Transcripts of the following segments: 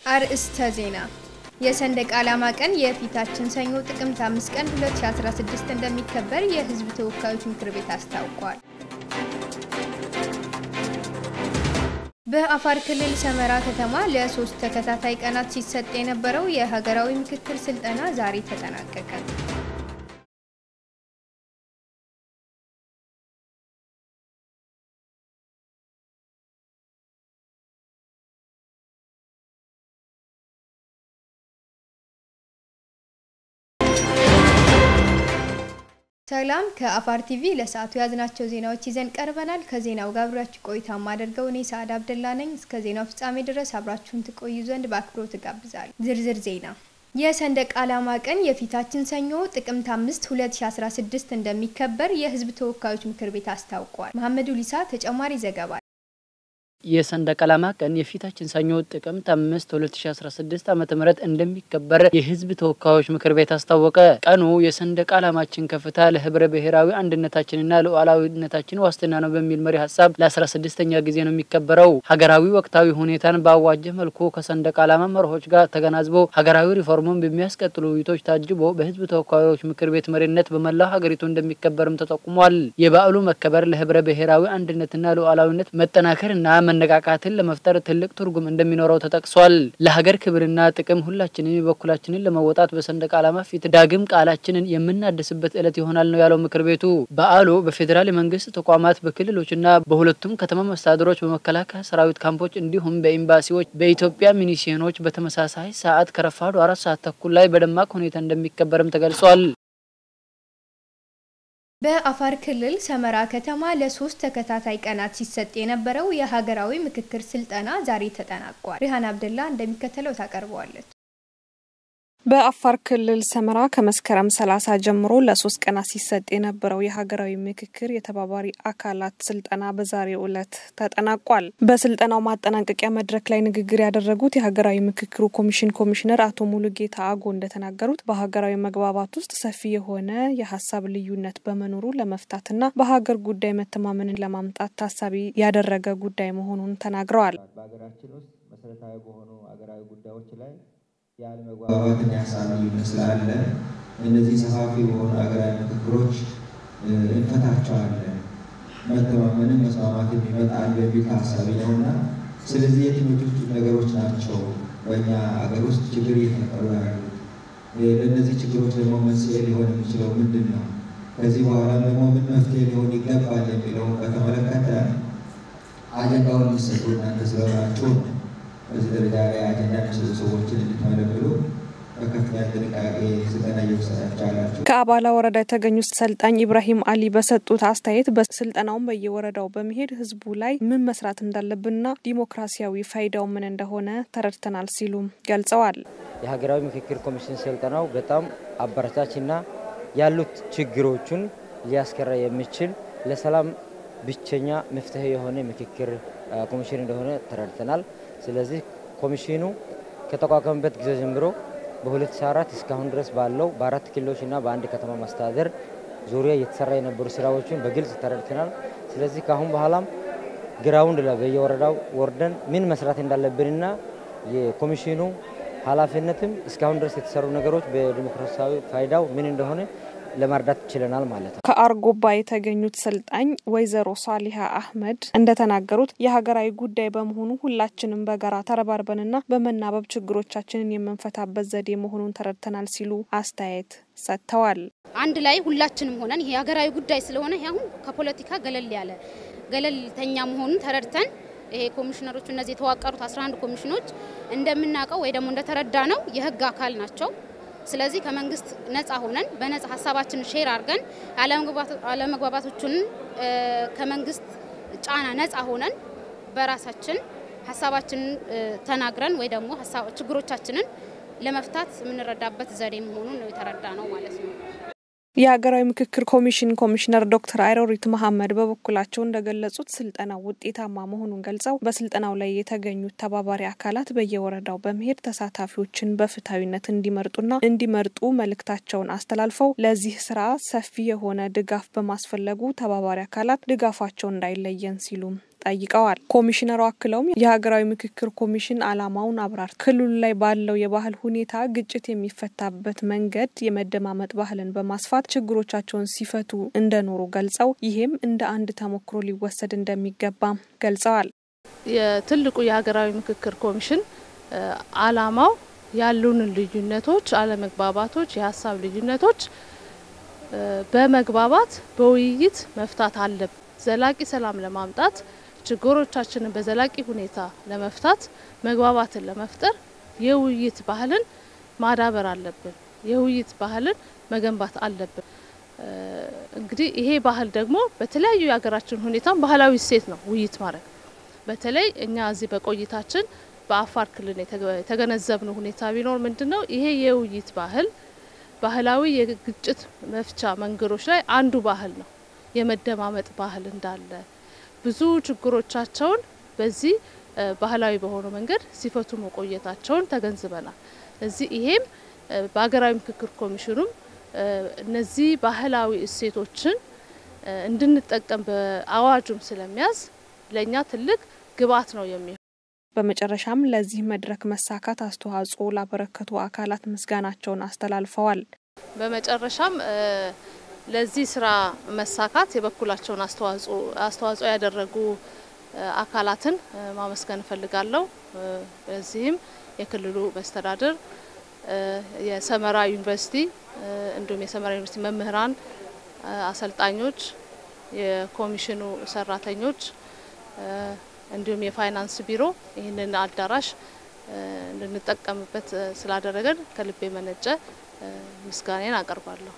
አርእስተ ዜና የሰንደቅ ዓላማ ቀን የፊታችን ሰኞ ጥቅምት 5 ቀን 2016 እንደሚከበር የሕዝብ ተወካዮች ምክር ቤት አስታውቋል። በአፋር ክልል ሰመራ ከተማ ለ3 ተከታታይ ቀናት ሲሰጥ የነበረው የሀገራዊ ምክክር ስልጠና ዛሬ ተጠናቀቀ። ሰላም ከአፋር ቲቪ ለሰዓቱ ያዝናቸው ዜናዎች ይዘን ቀርበናል። ከዜናው ጋር አብራችሁ ቆይታ ማድረገው እኔ ሰዓድ አብደላ ነኝ። እስከ ዜናው ፍጻሜ ድረስ አብራችሁን ትቆዩ ዘንድ በአክብሮት ተጋብዛለሁ። ዝርዝር ዜና የሰንደቅ ዓላማ ቀን የፊታችን ሰኞ ጥቅምት 5 2016 እንደሚከበር የሕዝብ ተወካዮች ምክር ቤት አስታውቋል። መሐመድ ኡሊሳ ተጨማሪ ዘገባ የሰንደቅ ዓላማ ቀን የፊታችን ሰኞ ጥቅምት 5 2016 ዓ.ም እንደሚከበር የሕዝብ ተወካዮች ምክር ቤት አስታወቀ። ቀኑ የሰንደቅ ዓላማችን ከፍታ ለህብረ ብሔራዊ አንድነታችንና ለሉዓላዊነታችን ዋስትና ነው በሚል መሪ ሐሳብ ለ16ኛ ጊዜ ነው የሚከበረው። ሀገራዊ ወቅታዊ ሁኔታን ባዋጀ መልኩ ከሰንደቅ ዓላማ መርሆች ጋር ተገናዝቦ ሀገራዊ ሪፎርሙን በሚያስቀጥሉ ውይይቶች ታጅቦ በሕዝብ ተወካዮች ምክር ቤት መሪነት በመላው ሀገሪቱ እንደሚከበርም ተጠቁሟል። የበዓሉ መከበር ለህብረ ብሔራዊ አንድነትና ሉዓላዊነት መጠናከርና መነቃቃትን ለመፍጠር ትልቅ ትርጉም እንደሚኖረው ተጠቅሷል። ለሀገር ክብርና ጥቅም ሁላችንም የበኩላችንን ለመወጣት በሰንደቅ ዓላማ ፊት ዳግም ቃላችንን የምናድስበት ዕለት ይሆናል ነው ያለው ምክር ቤቱ። በዓሉ በፌዴራል መንግስት ተቋማት፣ በክልሎችና በሁለቱም ከተማ መስተዳድሮች፣ በመከላከያ ሰራዊት ካምፖች እንዲሁም በኤምባሲዎች፣ በኢትዮጵያ ሚኒስቴሮች በተመሳሳይ ሰዓት ከረፋዱ 4 ሰዓት ተኩል ላይ በደማቅ ሁኔታ እንደሚከበርም ተገልጿል። በአፋር ክልል ሰመራ ከተማ ለ3 ተከታታይ ቀናት ሲሰጥ የነበረው የሀገራዊ ምክክር ስልጠና ዛሬ ተጠናቋል። ሪሃን አብደላ እንደሚከተለው ታቀርበዋለች። በአፋር ክልል ሰመራ ከመስከረም 30 ጀምሮ ለ3 ቀናት ሲሰጥ የነበረው የሀገራዊ ምክክር የተባባሪ አካላት ስልጠና በዛሬው ዕለት ተጠናቋል። በስልጠናው ማጠናቀቂያ መድረክ ላይ ንግግር ያደረጉት የሀገራዊ ምክክሩ ኮሚሽን ኮሚሽነር አቶ ሙሉጌታ አጎ እንደተናገሩት በሀገራዊ መግባባት ውስጥ ሰፊ የሆነ የሀሳብ ልዩነት በመኖሩ ለመፍታትና በሀገር ጉዳይ መተማመንን ለማምጣት ታሳቢ ያደረገ ጉዳይ መሆኑን ተናግረዋል። በሀገራችን ውስጥ መሰረታዊ በሆኑ ሀገራዊ ጉዳዮች ላይ ያለመግባባትን ያሳዩን ስላለ እነዚህ ሰፋፊ በሆኑ ሀገራዊ ምክክሮች እንፈታቸዋለን፣ መተማመንን መስማማትን ይመጣል በሚል ሀሳብ ነውና ስለዚህ የትኞቹ ነገሮች ናቸው በእኛ ሀገር ውስጥ ችግር እየፈጠሩ ያሉት? ለእነዚህ ችግሮች ደግሞ መንስኤ ሊሆን የሚችለው ምንድን ነው? ከዚህ በኋላ ደግሞ ምን መፍትሄ ሊሆን ይገባል የሚለውን በተመለከተ አጀንዳውን የሚሰጡ እናንተ ስለሆናችሁ ነው። በዚህ ደረጃ ላይ አጀንዳ የሚሰጡ ሰዎችን እንድትመለምሉ በከፍተኛ ጥንቃቄ ስልጠና እየወሰዳችሁ አላችሁ። ከአባላ ወረዳ የተገኙት ሰልጣኝ ኢብራሂም አሊ በሰጡት አስተያየት በስልጠናውም በየወረዳው በመሄድ ህዝቡ ላይ ምን መስራት እንዳለብንና ዲሞክራሲያዊ ፋይዳው ምን እንደሆነ ተረድተናል ሲሉ ገልጸዋል። የሀገራዊ ምክክር ኮሚሽን ስልጠናው በጣም አበረታችና ያሉት ችግሮችን ሊያስቀራ የሚችል ለሰላም ብቸኛ መፍትሄ የሆነ ምክክር ኮሚሽን እንደሆነ ተረድተናል። ስለዚህ ኮሚሽኑ ከተቋቋመበት ጊዜ ጀምሮ በ2004 እስካሁን ድረስ ባለው በ4 ክልሎችና በአንድ ከተማ መስተዳድር ዙሪያ የተሰራ የነበሩ ስራዎችን በግልጽ ተረድተናል። ስለዚህ ካሁን በኋላም ግራውንድ ላይ በየወረዳው ወርደን ምን መስራት እንዳለብንና የኮሚሽኑ ኃላፊነትም እስካሁን ድረስ የተሰሩ ነገሮች በዲሞክራሲያዊ ፋይዳው ምን እንደሆነ ለማርዳት ችለናል ማለት ነው። ከአርጎባ የተገኙት ሰልጣኝ ወይዘሮ ሷሊሃ አህመድ እንደተናገሩት የሀገራዊ ጉዳይ በመሆኑ ሁላችንም በጋራ ተረባርበንና በመናበብ ችግሮቻችንን የምንፈታበት ዘዴ መሆኑን ተረድተናል ሲሉ አስተያየት ሰጥተዋል። አንድ ላይ ሁላችንም ሆነን ይሄ ሀገራዊ ጉዳይ ስለሆነ ያሁን ከፖለቲካ ገለልተኛ መሆኑን ተረድተን ይሄ ኮሚሽነሮቹ እነዚህ የተዋቀሩት 11 ኮሚሽኖች እንደምናቀው ወይ ደግሞ እንደተረዳ ነው የህግ አካል ናቸው። ስለዚህ ከመንግስት ነፃ ሆነን በነፃ ሐሳባችንን ሼር አድርገን አለመግባባቶችን ከመንግስት ጫና ነፃ ሆነን በራሳችን ሐሳባችንን ተናግረን ወይ ደግሞ ችግሮቻችንን ለመፍታት የምንረዳበት ዘዴ መሆኑን ነው የተረዳ ነው ማለት ነው። የሀገራዊ ምክክር ኮሚሽን ኮሚሽነር ዶክተር አይሮሪት መሐመድ በበኩላቸው እንደገለጹት ስልጠናው ውጤታማ መሆኑን ገልጸው በስልጠናው ላይ የተገኙት ተባባሪ አካላት በየወረዳው በመሄድ ተሳታፊዎችን በፍትሃዊነት እንዲመርጡ መልእክታቸውን አስተላልፈው ለዚህ ስራ ሰፊ የሆነ ድጋፍ በማስፈለጉ ተባባሪ አካላት ድጋፋቸው እንዳይለየን ሲሉ ጠይቀዋል። ኮሚሽነሩ አክለውም የሀገራዊ ምክክር ኮሚሽን ዓላማውን አብራር ክልሉ ላይ ባለው የባህል ሁኔታ ግጭት የሚፈታበት መንገድ የመደማመጥ ባህልን በማስፋት ችግሮቻቸውን ሲፈቱ እንደኖሩ ገልጸው ይሄም እንደ አንድ ተሞክሮ ሊወሰድ እንደሚገባ ገልጸዋል። የትልቁ የሀገራዊ ምክክር ኮሚሽን ዓላማው ያሉን ልዩነቶች፣ አለመግባባቶች፣ የሀሳብ ልዩነቶች በመግባባት በውይይት መፍታት አለብን። ዘላቂ ሰላም ለማምጣት ችግሮቻችንን በዘላቂ ሁኔታ ለመፍታት መግባባትን ለመፍጠር የውይይት ባህልን ማዳበር አለብን። የውይይት ባህልን መገንባት አለብን። እንግዲህ ይሄ ባህል ደግሞ በተለያዩ የሀገራችን ሁኔታ ባህላዊ እሴት ነው ውይይት ማድረግ። በተለይ እኛ እዚህ በቆይታችን በአፋር ክልል የተገነዘብነው ሁኔታ ቢኖር ምንድነው ይሄ የውይይት ባህል ባህላዊ የግጭት መፍቻ መንገዶች ላይ አንዱ ባህል ነው። የመደማመጥ ባህል እንዳለ ብዙ ችግሮቻቸውን በዚህ ባህላዊ በሆነ መንገድ ሲፈቱ መቆየታቸውን ተገንዝበናል። እዚህ ይሄም በሀገራዊ ምክክር ኮሚሽኑም እነዚህ ባህላዊ እሴቶችን እንድንጠቀም በአዋጁም ስለሚያዝ ለኛ ትልቅ ግብዓት ነው የሚሆነው። በመጨረሻም ለዚህ መድረክ መሳካት አስተዋጽኦ ላበረከቱ አካላት ምስጋናቸውን አስተላልፈዋል። በመጨረሻም ለዚህ ስራ መሳካት የበኩላቸውን አስተዋጽኦ ያደረጉ አካላትን ማመስገን ፈልጋለሁ። በዚህም የክልሉ መስተዳድር፣ የሰመራ ዩኒቨርሲቲ እንዲሁም የሰመራ ዩኒቨርሲቲ መምህራን፣ አሰልጣኞች፣ የኮሚሽኑ ሰራተኞች እንዲሁም የፋይናንስ ቢሮ ይህንን አዳራሽ እንድንጠቀምበት ስላደረገን ከልቤ መነጨ ምስጋናን አቀርባለሁ።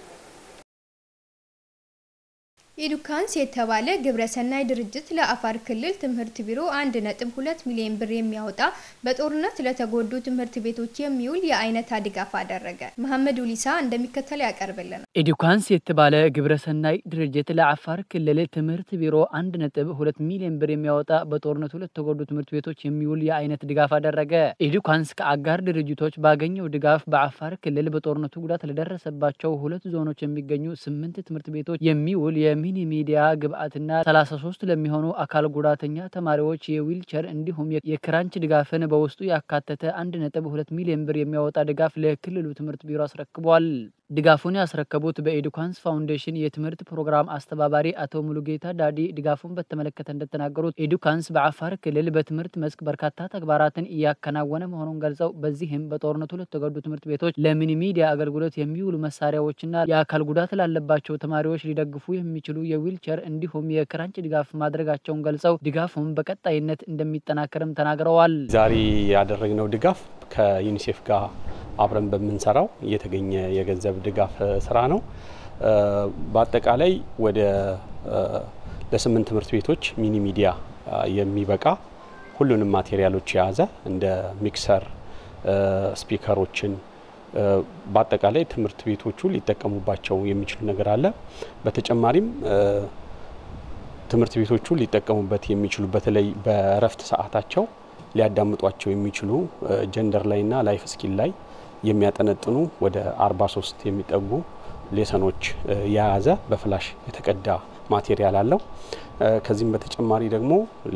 ኢዱካንስ የተባለ ግብረሰናይ ድርጅት ለአፋር ክልል ትምህርት ቢሮ 1.2 ሚሊዮን ብር የሚያወጣ በጦርነት ለተጎዱ ትምህርት ቤቶች የሚውል የአይነት ድጋፍ አደረገ። መሐመድ ኡሊሳ እንደሚከተለው ያቀርብልናል። ኢዱካንስ የተባለ ግብረሰናይ ድርጅት ለአፋር ክልል ትምህርት ቢሮ 1.2 ሚሊዮን ብር የሚያወጣ በጦርነት ለተጎዱ ትምህርት ቤቶች የሚውል የአይነት ድጋፍ አደረገ። ኢዱካንስ ከአጋር ድርጅቶች ባገኘው ድጋፍ በአፋር ክልል በጦርነቱ ጉዳት ለደረሰባቸው 2 ዞኖች የሚገኙ 8 ትምህርት ቤቶች የሚውል ሚኒ ሚዲያ ግብአትና 33 ለሚሆኑ አካል ጉዳተኛ ተማሪዎች የዊልቸር እንዲሁም የክራንች ድጋፍን በውስጡ ያካተተ 1.2 ሚሊዮን ብር የሚያወጣ ድጋፍ ለክልሉ ትምህርት ቢሮ አስረክቧል። ድጋፉን ያስረከቡት በኢዱካንስ ፋውንዴሽን የትምህርት ፕሮግራም አስተባባሪ አቶ ሙሉጌታ ዳዲ ድጋፉን በተመለከተ እንደተናገሩት ኢዱካንስ በአፋር ክልል በትምህርት መስክ በርካታ ተግባራትን እያከናወነ መሆኑን ገልጸው በዚህም በጦርነቱ ለተጎዱ ትምህርት ቤቶች ለሚኒ ሚዲያ አገልግሎት የሚውሉ መሳሪያዎችና የአካል ጉዳት ላለባቸው ተማሪዎች ሊደግፉ የሚችሉ የዊልቸር እንዲሁም የክራንች ድጋፍ ማድረጋቸውን ገልጸው ድጋፉን በቀጣይነት እንደሚጠናከርም ተናግረዋል። ዛሬ ያደረግነው ድጋፍ ከዩኒሴፍ ጋር አብረን በመንሰራው የተገኘ የገንዘብ ድጋፍ ስራ ነው። በአጠቃላይ ወደ ለ8 ትምህርት ቤቶች ሚኒ ሚዲያ የሚበቃ ሁሉንም ማቴሪያሎች የያዘ እንደ ሚክሰር፣ ስፒከሮችን በአጠቃላይ ትምህርት ቤቶቹ ሊጠቀሙባቸው የሚችሉ ነገር አለ። በተጨማሪም ትምህርት ቤቶቹ ሊጠቀሙበት የሚችሉ በተለይ በእረፍት ሰዓታቸው ሊያዳምጧቸው የሚችሉ ጀንደር ላይና ላይፍ ስኪል ላይ የሚያጠነጥኑ ወደ 43 የሚጠጉ ሌሰኖች የያዘ በፍላሽ የተቀዳ ማቴሪያል አለው። ከዚህም በተጨማሪ ደግሞ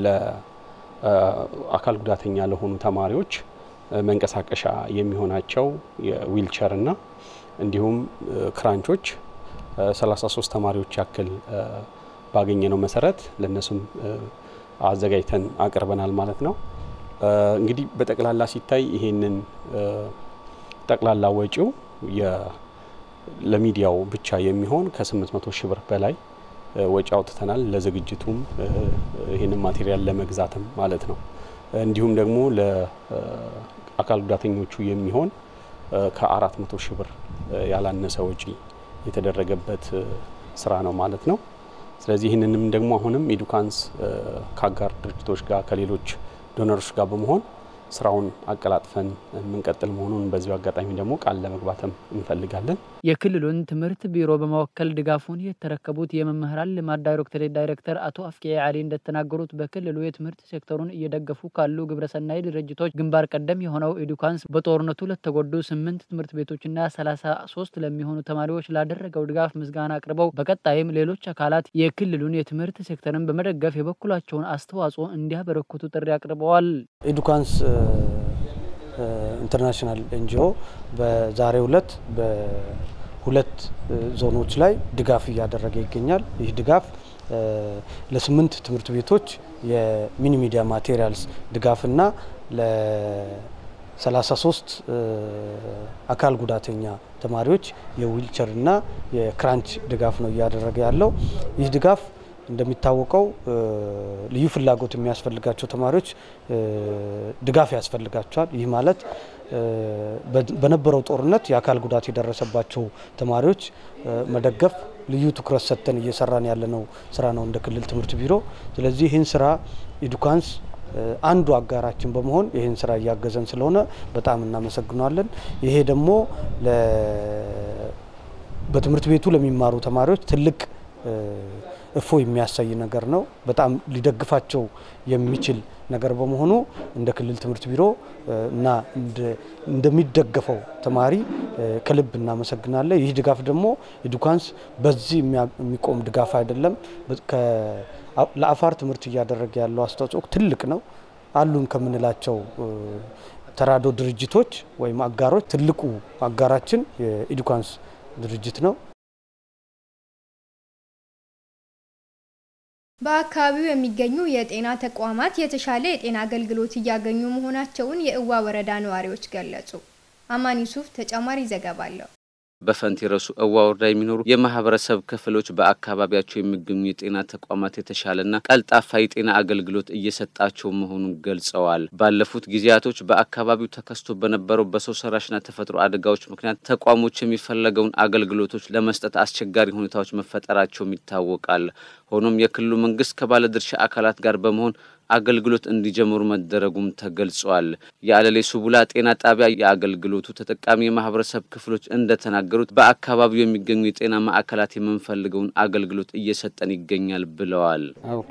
ለአካል ጉዳተኛ ለሆኑ ተማሪዎች መንቀሳቀሻ የሚሆናቸው የዊልቸር እና እንዲሁም ክራንቾች 33 ተማሪዎች ያክል ባገኘነው መሰረት ለነሱም አዘጋጅተን አቀርበናል ማለት ነው። እንግዲህ በጠቅላላ ሲታይ ይሄንን ጠቅላላ ወጪው ለሚዲያው ብቻ የሚሆን ከ800 ሺህ ብር በላይ ወጪ አውጥተናል። ለዝግጅቱም ይሄንን ማቴሪያል ለመግዛትም ማለት ነው። እንዲሁም ደግሞ ለአካል ጉዳተኞቹ የሚሆን ከ400 ሺህ ብር ያላነሰ ወጪ የተደረገበት ስራ ነው ማለት ነው። ስለዚህ ይህንንም ደግሞ አሁንም ኢዱካንስ ከአጋር ድርጅቶች ጋር ከሌሎች ዶነሮች ጋር በመሆን ስራውን አቀላጥፈን የምንቀጥል መሆኑን በዚሁ አጋጣሚ ደግሞ ቃል ለመግባትም እንፈልጋለን። የክልሉን ትምህርት ቢሮ በመወከል ድጋፉን የተረከቡት የመምህራን ልማት ዳይሬክተር አቶ አፍቄ አሊ እንደተናገሩት በክልሉ የትምህርት ሴክተሩን እየደገፉ ካሉ ግብረሰናይ ድርጅቶች ግንባር ቀደም የሆነው ኤዱካንስ በጦርነቱ ለተጎዱ 8 ትምህርት ቤቶችና 33 ለሚሆኑ ተማሪዎች ላደረገው ድጋፍ ምስጋና አቅርበው በቀጣይም ሌሎች አካላት የክልሉን የትምህርት ሴክተርን በመደገፍ የበኩላቸውን አስተዋጽኦ እንዲያበረክቱ ጥሪ አቅርበዋል። ኤዱካንስ ኢንተርናሽናል ኤንጂኦ በዛሬው ዕለት በሁለት ዞኖች ላይ ድጋፍ እያደረገ ይገኛል። ይህ ድጋፍ ለ8 ትምህርት ቤቶች የሚኒ ሚዲያ ማቴሪያልስ ድጋፍና ለ33 አካል ጉዳተኛ ተማሪዎች የዊልቸርና የክራንች ድጋፍ ነው እያደረገ ያለው። ይህ ድጋፍ እንደሚታወቀው ልዩ ፍላጎት የሚያስፈልጋቸው ተማሪዎች ድጋፍ ያስፈልጋቸዋል። ይህ ማለት በነበረው ጦርነት የአካል ጉዳት የደረሰባቸው ተማሪዎች መደገፍ ልዩ ትኩረት ሰጥተን እየሰራን ያለነው ስራ ነው እንደ ክልል ትምህርት ቢሮ። ስለዚህ ይህን ስራ ኤዱካንስ አንዱ አጋራችን በመሆን ይህን ስራ እያገዘን ስለሆነ በጣም እናመሰግናለን። ይሄ ደግሞ በትምህርት ቤቱ ለሚማሩ ተማሪዎች ትልቅ እፎ የሚያሳይ ነገር ነው። በጣም ሊደግፋቸው የሚችል ነገር በመሆኑ እንደ ክልል ትምህርት ቢሮ እና እንደሚደገፈው ተማሪ ከልብ እናመሰግናለን። ይህ ድጋፍ ደግሞ ኤዱካንስ በዚህ የሚቆም ድጋፍ አይደለም። ለአፋር ትምህርት እያደረገ ያለው አስተዋጽኦ ትልቅ ነው። አሉን ከምንላቸው ተራዶ ድርጅቶች ወይም አጋሮች ትልቁ አጋራችን የኤዱካንስ ድርጅት ነው። በአካባቢው የሚገኙ የጤና ተቋማት የተሻለ የጤና አገልግሎት እያገኙ መሆናቸውን የእዋ ወረዳ ነዋሪዎች ገለጹ። አማን ዩሱፍ ተጨማሪ ዘገባ አለው። በፈንቲረሱ እዋ ወረዳ የሚኖሩ የማህበረሰብ ክፍሎች በአካባቢያቸው የሚገኙ የጤና ተቋማት የተሻለና ቀልጣፋ የጤና አገልግሎት እየሰጣቸው መሆኑን ገልጸዋል። ባለፉት ጊዜያቶች በአካባቢው ተከስቶ በነበረው በሰው ሰራሽና ተፈጥሮ አደጋዎች ምክንያት ተቋሞች የሚፈለገውን አገልግሎቶች ለመስጠት አስቸጋሪ ሁኔታዎች መፈጠራቸው ይታወቃል። ሆኖም የክልሉ መንግስት ከባለድርሻ አካላት ጋር በመሆን አገልግሎት እንዲጀምሩ መደረጉም ተገልጿል። የአለሌ ሱቡላ ጤና ጣቢያ የአገልግሎቱ ተጠቃሚ የማህበረሰብ ክፍሎች እንደተናገሩት በአካባቢው የሚገኙ የጤና ማዕከላት የምንፈልገውን አገልግሎት እየሰጠን ይገኛል ብለዋል።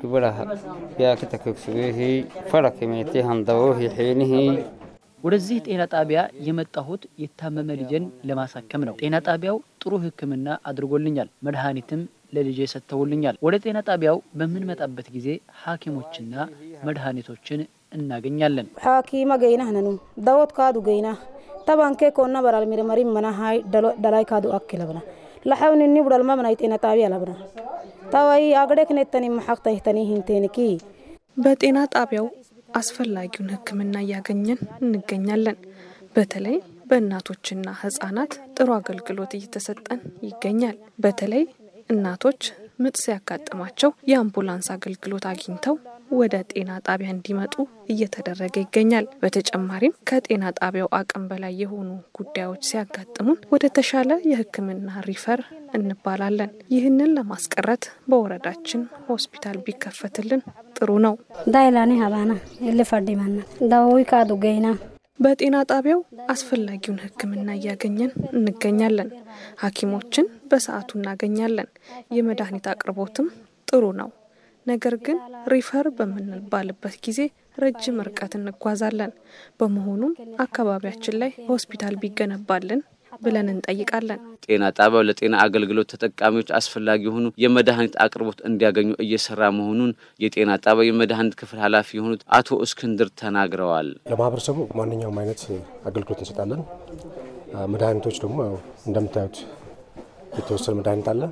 ወደዚህ ጤና ጣቢያ የመጣሁት የታመመ ልጅን ለማሳከም ነው። ጤና ጣቢያው ጥሩ ሕክምና አድርጎልኛል። መድኃኒትም ለልጄ ሰጥተውልኛል። ወደ ጤና ጣቢያው በምንመጣበት ጊዜ ሐኪሞችና መድኃኒቶችን እናገኛለን። ሐኪማ ገይና ነኑ ዳውት ካዱ ገይና ተባንከ ኮና በራል ምርመሪ መናሃይ ዳላይ ካዱ አክለብና ለሐውን ንብራል ማምና ጤና ጣቢያ ለብና ታዋይ አገደክ ነተኒ መሐቅታ ይተኒ ሂንቴንኪ በጤና ጣቢያው አስፈላጊውን ሕክምና ያገኘን እንገኛለን። በተለይ በእናቶችና ህፃናት ጥሩ አገልግሎት እየተሰጠን ይገኛል። በተለይ እናቶች ምጥ ሲያጋጥማቸው የአምቡላንስ አገልግሎት አግኝተው ወደ ጤና ጣቢያ እንዲመጡ እየተደረገ ይገኛል። በተጨማሪም ከጤና ጣቢያው አቅም በላይ የሆኑ ጉዳዮች ሲያጋጥሙን ወደ ተሻለ የሕክምና ሪፈር እንባላለን። ይህንን ለማስቀረት በወረዳችን ሆስፒታል ቢከፈትልን ጥሩ ነው። ዳይላኔ ሀባና ለፈርዲማና ዳውይ ካዱ ገይና በጤና ጣቢያው አስፈላጊውን ሕክምና ያገኘን እንገኛለን። ሐኪሞችን በሰዓቱ እናገኛለን። የመድኃኒት አቅርቦትም ጥሩ ነው። ነገር ግን ሪፈር በምንባልበት ጊዜ ረጅም ርቀት እንጓዛለን። በመሆኑም አካባቢያችን ላይ ሆስፒታል ቢገነባልን ብለን እንጠይቃለን። ጤና ጣቢያው ለጤና አገልግሎት ተጠቃሚዎች አስፈላጊ የሆኑ የመድኃኒት አቅርቦት እንዲያገኙ እየሰራ መሆኑን የጤና ጣቢያው የመድኃኒት ክፍል ኃላፊ የሆኑት አቶ እስክንድር ተናግረዋል። ለማህበረሰቡ ማንኛውም አይነት አገልግሎት እንሰጣለን። መድኃኒቶች ደግሞ እንደምታዩት የተወሰነ መድኃኒት አለ።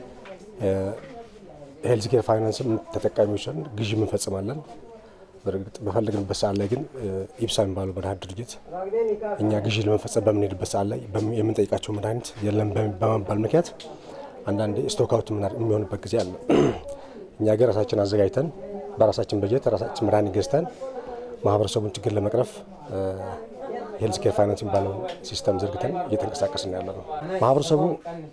ሄልዝ ኬር ፋይናንስም ተጠቃሚዎችን ግዢ እንፈጽማለን። በርግጥ በፈለግንበት ሰዓት ላይ ግን ኢብሳ የሚባለው መድኃኒት ድርጅት እኛ ግዢ ለመፈጸም በምንሄድበት ሰዓት ላይ የምንጠይቃቸው መድኃኒት የለም በመባል ምክንያት አንዳንዴ ስቶክ አውት የሚሆንበት ጊዜ አለ። እኛ ግን ራሳችን አዘጋጅተን በራሳችን በጀት ራሳችን መድኃኒት ገዝተን ማህበረሰቡን ችግር ለመቅረፍ ሄልዝ ኬር ፋይናንስ የሚባለው ሲስተም ዘርግተን እየተንቀሳቀስን ያለነው ማህበረሰቡ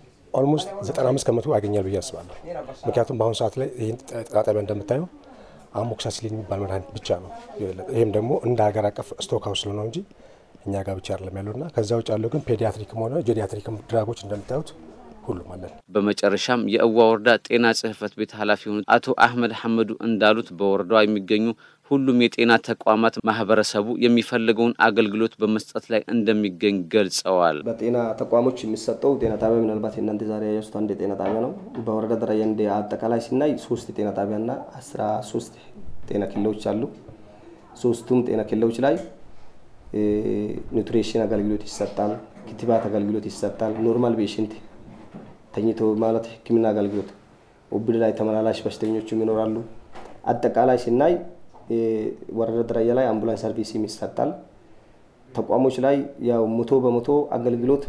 ኦልሞስት 95% ያገኛል ብዬ አስባለሁ። ምክንያቱም በአሁኑ ሰዓት ላይ ይህን ጤና ጣቢያ እንደምታየው አሞክሳሲሊን የሚባል መድኃኒት ብቻ ነው። ይሄም ደግሞ እንደ ሀገር አቀፍ ስቶክ ሃውስ ነው እንጂ እኛ ጋር ብቻ አይደለም ያለውና ከዛ ውጭ ያለው ግን ፔዲያትሪክም ሆነ ጄዲያትሪክም ድራጎች እንደምታዩት ሁሉም አለን። በመጨረሻም የእዋ ወረዳ ጤና ጽሕፈት ቤት ኃላፊ የሆኑት አቶ አህመድ ሐመዱ እንዳሉት በወረዳው የሚገኙ ሁሉም የጤና ተቋማት ማህበረሰቡ የሚፈልገውን አገልግሎት በመስጠት ላይ እንደሚገኝ ገልጸዋል። በጤና ተቋሞች የሚሰጠው ጤና ጣቢያ ምናልባት እናንተ ዛሬ ያያችሁት አንድ ጤና ጣቢያ ነው። በወረዳ ደረጃ እንደ አጠቃላይ ሲናይ 3 ጤና ጣቢያና 13 ጤና ኬላዎች አሉ። ሶስቱም ጤና ኬላዎች ላይ ኒውትሪሽን አገልግሎት ይሰጣል፣ ክትባት አገልግሎት ይሰጣል፣ ኖርማል ፔሸንት ተኝቶ ማለት ሕክምና አገልግሎት ኦብድ ላይ ተመላላሽ በሽተኞችም ይኖራሉ። አጠቃላይ ሲናይ ወረዳ ደረጃ ላይ አምቡላንስ ሰርቪስ ይሰጣል። ተቋሞች ላይ ያው 100% አገልግሎት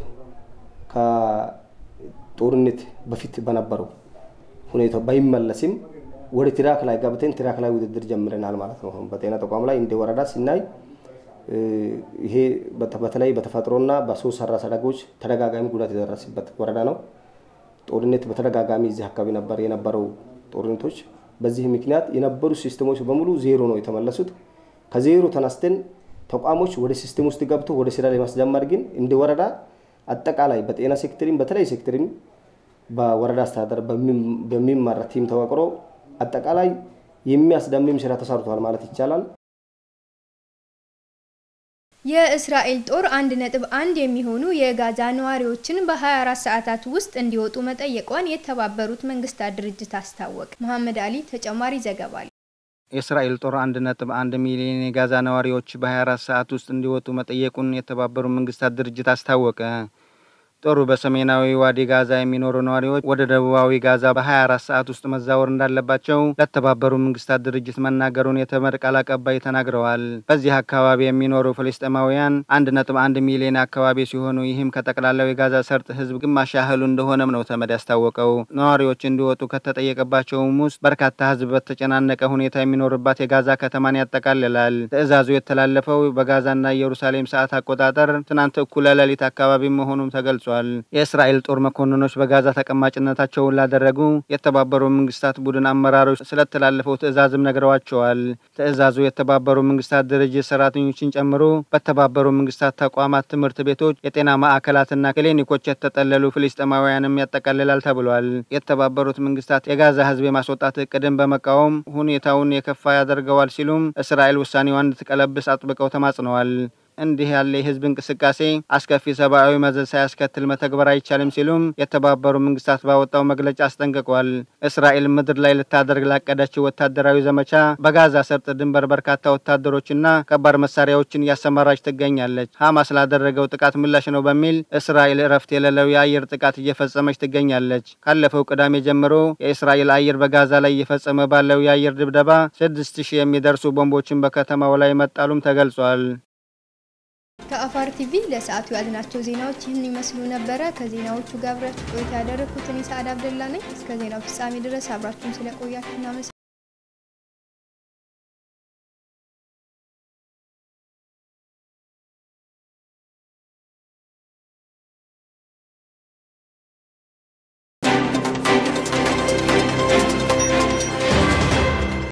ከጦርነት በፊት በነበረው ሁኔታ ባይመለስም ወደ ትራክ ላይ ገብተን ትራክ ላይ ውድድር ጀምረናል ማለት ነው። በጤና ተቋም ላይ እንደ ወረዳ ሲናይ ይሄ በተለይ በተፈጥሮና በሰው ሰራሽ አደጋዎች ተደጋጋሚ ጉዳት የደረሰበት ወረዳ ነው። ጦርነት በተደጋጋሚ እዚህ አካባቢ ነበር የነበረው ጦርነቶች። በዚህ ምክንያት የነበሩ ሲስተሞች በሙሉ ዜሮ ነው የተመለሱት። ከዜሮ ተነስተን ተቋሞች ወደ ሲስተም ውስጥ ገብቶ ወደ ስራ ለማስጀመር ግን እንደ ወረዳ አጠቃላይ በጤና ሴክተሪም በተለይ ሴክተሪም በወረዳ አስተዳደር በሚመራ ቲም ተዋቅሮ አጠቃላይ የሚያስደምም ስራ ተሰርቷል ማለት ይቻላል። የእስራኤል ጦር 1.1 የሚሆኑ የጋዛ ነዋሪዎችን በ24 ሰዓታት ውስጥ እንዲወጡ መጠየቋን የተባበሩት መንግስታት ድርጅት አስታወቀ። መሐመድ አሊ ተጨማሪ ዘገባ አለ። የእስራኤል ጦር 1.1 ሚሊዮን የጋዛ ነዋሪዎች በ24 ሰዓት ውስጥ እንዲወጡ መጠየቁን የተባበሩት መንግስታት ድርጅት አስታወቀ። ጦሩ በሰሜናዊ ዋዲ ጋዛ የሚኖሩ ነዋሪዎች ወደ ደቡባዊ ጋዛ በ24 ሰዓት ውስጥ መዛወር እንዳለባቸው ለተባበሩት መንግስታት ድርጅት መናገሩን የተመድ ቃል አቀባይ ተናግረዋል። በዚህ አካባቢ የሚኖሩ ፍልስጤማውያን 1.1 ሚሊዮን አካባቢ ሲሆኑ ይህም ከጠቅላላው የጋዛ ሰርጥ ህዝብ ግማሽ ያህሉ እንደሆነም ነው ተመድ ያስታወቀው። ነዋሪዎች እንዲወጡ ከተጠየቀባቸውም ውስጥ በርካታ ህዝብ በተጨናነቀ ሁኔታ የሚኖርባት የጋዛ ከተማን ያጠቃልላል። ትዕዛዙ የተላለፈው በጋዛና ኢየሩሳሌም ሰዓት አቆጣጠር ትናንት እኩለ ሌሊት አካባቢ መሆኑም ተገልጿል። የእስራኤል ጦር መኮንኖች በጋዛ ተቀማጭነታቸውን ላደረጉ የተባበሩት መንግስታት ቡድን አመራሮች ስለተላለፈው ትዕዛዝም ነግረዋቸዋል። ትዕዛዙ የተባበሩት መንግስታት ድርጅት ሰራተኞችን ጨምሮ በተባበሩት መንግስታት ተቋማት፣ ትምህርት ቤቶች፣ የጤና ማዕከላትና ክሊኒኮች የተጠለሉ ፍልስጤማውያንም ያጠቃልላል ተብሏል። የተባበሩት መንግስታት የጋዛ ህዝብ የማስወጣት እቅድን በመቃወም ሁኔታውን የከፋ ያደርገዋል ሲሉም እስራኤል ውሳኔዋን እንድትቀለብስ አጥብቀው ተማጽነዋል። እንዲህ ያለ የህዝብ እንቅስቃሴ አስከፊ ሰብአዊ መዘዝ ሳያስከትል መተግበር አይቻልም ሲሉም የተባበሩት መንግስታት ባወጣው መግለጫ አስጠንቅቋል። እስራኤል ምድር ላይ ልታደርግ ላቀደችው ወታደራዊ ዘመቻ በጋዛ ሰርጥ ድንበር በርካታ ወታደሮችና ከባድ መሳሪያዎችን እያሰማራች ትገኛለች። ሐማስ ላደረገው ጥቃት ምላሽ ነው በሚል እስራኤል እረፍት የሌለው የአየር ጥቃት እየፈጸመች ትገኛለች። ካለፈው ቅዳሜ ጀምሮ የእስራኤል አየር በጋዛ ላይ እየፈጸመ ባለው የአየር ድብደባ 6000 የሚደርሱ ቦምቦችን በከተማው ላይ መጣሉም ተገልጿል። ከአፋር ቲቪ ለሰዓቱ ያዝናቸው ዜናዎች ይህን ይመስሉ ነበር። ከዜናዎቹ ጋር አብራችሁ ቆይታ ያደረኩት እኔ ሰዓዳ አብደላ ነኝ። እስከ ዜናው ፍጻሜ ድረስ አብራችሁን ስለቆያችሁ እናመሰግናለን።